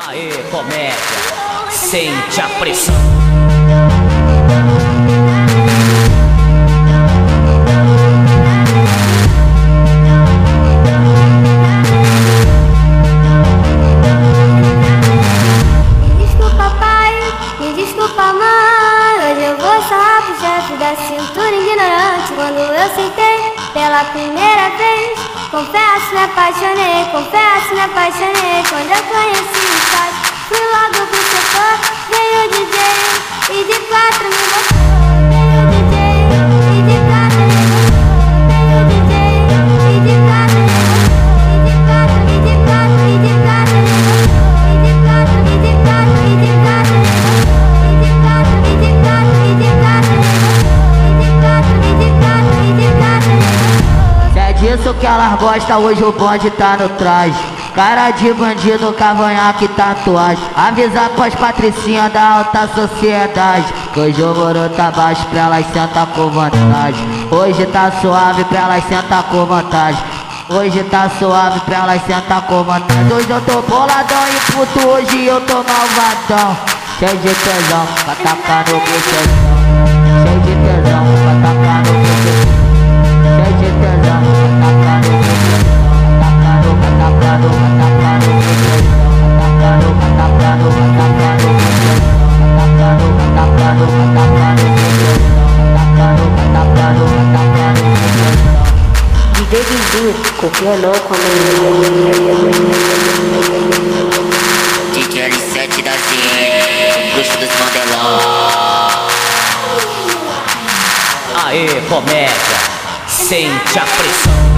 Aê, comédia, sente a pressão. Me desculpa, pai, me desculpa, mãe. Hoje eu vou sarrar pro chefe da cintura ignorante. Quando eu sentei pela primeira vez, confesso, me apaixonei, confesso, me apaixonei. Quando eu conheci os pais, fui logo pro setor. Veio o DJ e de quatro me botou. Veio o DJ e de quatro me botou. Veio o DJ e de quatro me botou. E de quatro, e de quatro, e de quatro me botou. E de quatro, e de quatro, e de quatro me botou. E de quatro, e de quatro, e de quatro me botou. E de quatro, e de quatro, e de quatro me botou. Se é disso que elas gostam, hoje o bonde tá no traje. Cara de bandido, cavanhaque, tatuagem. Avisar pras patricinhas da alta sociedade que hoje o muro tá baixo pra elas sentar com vantagem. Hoje tá suave pra elas sentar com vantagem. Hoje tá suave pra elas sentar com vantagem. Hoje eu tô boladão e puto, hoje eu tô malvadão. Cheio de tesão, pra tacar no bucetão. Cheio de tesão, pra tacar no bucetão. Cheio de tesão, pra tacar no bucetão. DJ Vizinho, confia não com a DJ L7 da Z, bruxo dos Mandelão. Aê, comédia, sente a pressão.